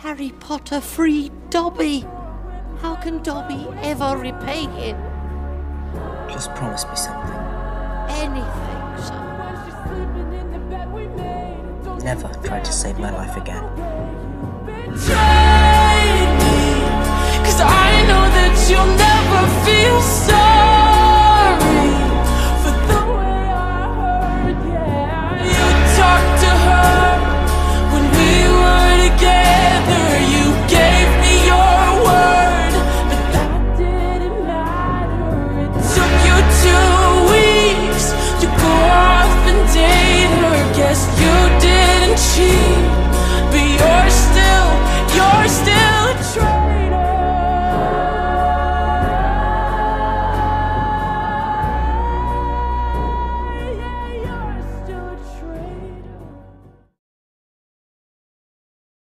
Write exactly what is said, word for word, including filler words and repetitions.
Harry Potter freed Dobby. How can Dobby ever repay him? Just promise me something. Anything, son. Never try to save my life again.